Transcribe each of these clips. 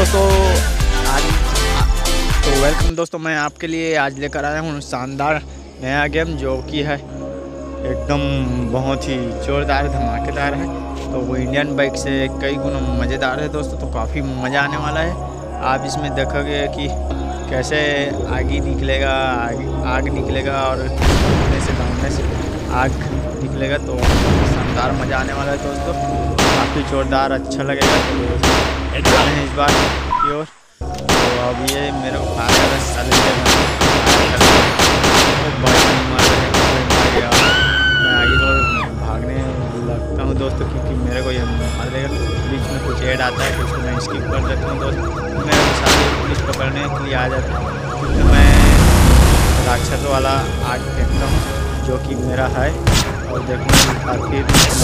दोस्तों आज तो वेलकम दोस्तों, मैं आपके लिए आज लेकर आया हूँ शानदार नया गेम जो कि है एकदम बहुत ही ज़ोरदार धमाकेदार है। तो वो इंडियन बाइक से कई गुना मज़ेदार है दोस्तों। तो काफ़ी मज़ा आने वाला है। आप इसमें देखोगे कि कैसे आगे निकलेगा, आग निकलेगा और उड़ने से दौड़ने से आग निकलेगा। तो शानदार मज़ा आने वाला है दोस्तों, काफ़ी ज़ोरदार अच्छा लगेगा। तो हैं इस बार की ओर। तो अब ये मेरे को मार गया। मैं आगे और भागने लगता हूँ दोस्तों, क्योंकि मेरे को ये मार देगा। बीच में कुछ ऐड आता है तो उसको मैं स्किप कर देता हूँ दोस्त। मेरे सारे पुलिस पकड़ने के लिए आ जाता है, क्योंकि मैं राक्षस वाला आग फेंकता हूँ जो कि मेरा है। और देखने काफ़ी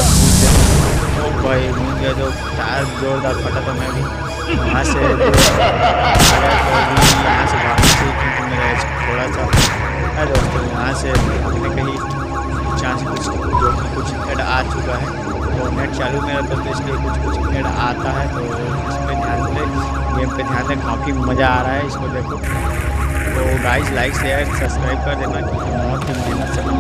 भाई मुझे जो टायर जोरदार फटा तो मैं भी यहाँ से यहाँ से भागने से, क्योंकि मेरा एज थोड़ा सा है दोस्तों। यहाँ से भागने का ही चांस कुछ जो कि कुछ एड आ चुका है। तो नेट चालू मेरा तो इसलिए कुछ एड आता है। तो इस पर ध्यान दें, गेम पे ध्यान दें, काफ़ी मज़ा आ रहा है इसको देखो। तो गाइस लाइक शेयर सब्सक्राइब कर देना, क्योंकि बहुत ही मेहनत से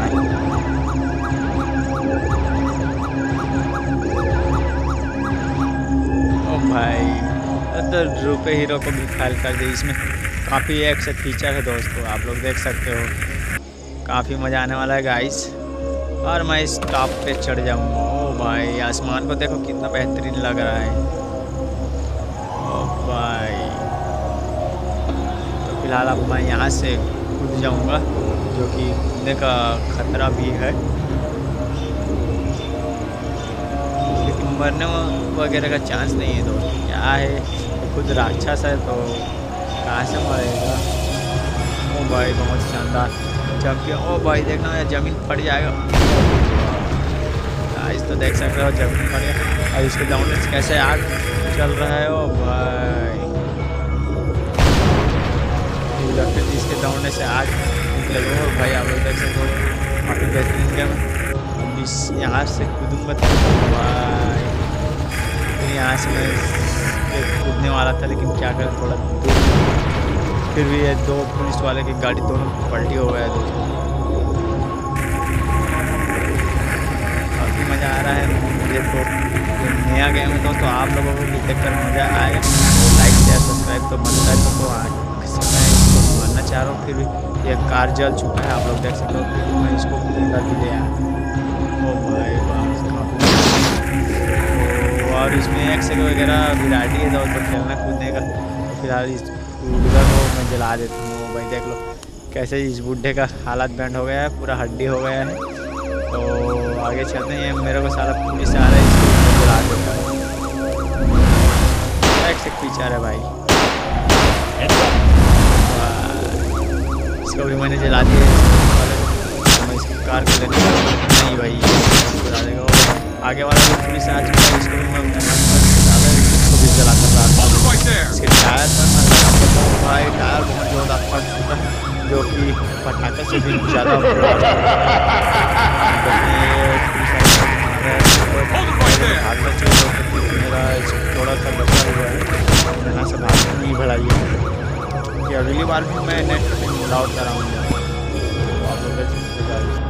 भाई तो रुपए हीरो को भी फाइल कर दी। इसमें काफ़ी एक से फीचर है दोस्तों, आप लोग देख सकते हो। काफ़ी मज़ा आने वाला है गाइस। और मैं इस टॉप पे चढ़ जाऊंगा। ओ भाई आसमान को देखो कितना बेहतरीन लग रहा है। ओ भाई तो फिलहाल अब मैं यहाँ से कूद जाऊंगा, जो कि कूदने का खतरा भी है, लेकिन मरने वगैरह का चांस नहीं है दोस्त। क्या है खुद राक्षस है तो कहाँ से मरेगा। ओ भाई बहुत शानदार जंप किया। ओ भाई देखना यार ज़मीन फट जाएगा। आज तो देख सकते हो ज़मीन फट गया। और इसके दौड़ने से कैसे आग चल रहा है। ओ भाई इसके दौड़ने से आग निकलेगा। ओ भाई आप लोग देख सकते हो काफ़ी बेहतरीन गेम। इस यहाँ से कूदूँगा तो भाई यहाँ से मैं कूदने वाला था, लेकिन क्या करें थोड़ा दूर, फिर भी ये दो पुलिस वाले की गाड़ी दोनों पलटी हो गया दोस्तों। काफ़ी मज़ा आ रहा है मुझे। तो नया गेम है दोस्तों, आप लोगों को भी देखकर मज़ा आएगा। तो लाइक शेयर सब्सक्राइब तो बनता है। तो आज मैं इसको मानना चाह रहा हूँ, फिर भी ये कार जल चुका है, आप लोग देख सकते हो। फिर भी मैं इसको कूदूँगा भी ले आया। ओ भाई और इसमें एक्सेल वगैरह वैरायटी है दोस्तों खेलना कूदने का। तो फिलहाल इस कूदर को मैं जला देता हूँ। भाई देख लो कैसे इस बुढ़े का हालत बैंड हो गया है, पूरा हड्डी हो गया है। तो आगे चलते हैं। मेरे को सारा पुलिस आ रहा है, इसको जला देता है। एक फीचर है भाई, इसको भी मैंने जला दिया। मैं इसकी कार को लेने नहीं भाई जला देगा। आगे वाला जो पुलिस आ चुका है, इसको भी मैं इसको भी जला कर रहा था। इसके टायर पर भाई टायर बहुत ज़्यादा फट चुका है, जो कि पटाखे से भी ज़्यादा मेरा थोड़ा सा बचा हुआ है। यहाँ से भागने नहीं भलाई है कि अगली बार भी मैं नेट लॉक कराऊँगा। आप लोग देख सकते हैं।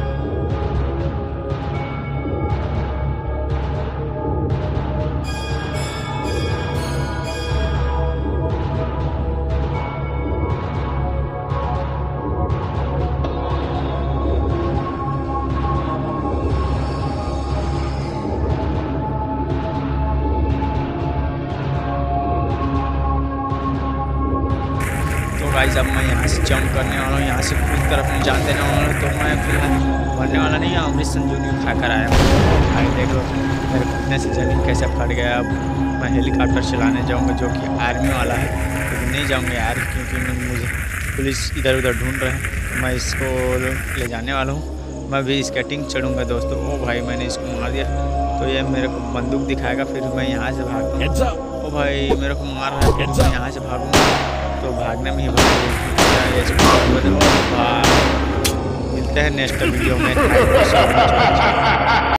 गाइस अब मैं यहाँ से जंप करने वाला हूँ, यहाँ से कूद कर अपनी जान देने वाला हूँ। तो मैं फिलहाल मरने वाला नहीं हूँ, अमृत संजीवनी खा कर आया हूँ। भाई देख लो मेरे कूदने से ज़मीन कैसे फट गया। अब मैं हेलीकॉप्टर चलाने जाऊँगा, जो कि आर्मी वाला है, लेकिन नहीं जाऊँगा यार, क्योंकि मुझे पुलिस इधर उधर ढूंढ रहे हैं। तो मैं इसको ले जाने वाला हूँ। मैं भी स्केटिंग चढ़ूँगा दोस्तों। ओ भाई मैंने इसको मार दिया, तो ये मेरे को बंदूक दिखाएगा, फिर मैं यहाँ से भाग। ओ भाई मेरे को मार रहा है, फिर मैं यहाँ से भागूँगा। तो भागने में ही मिलते हैं नेक्स्ट वीडियो में।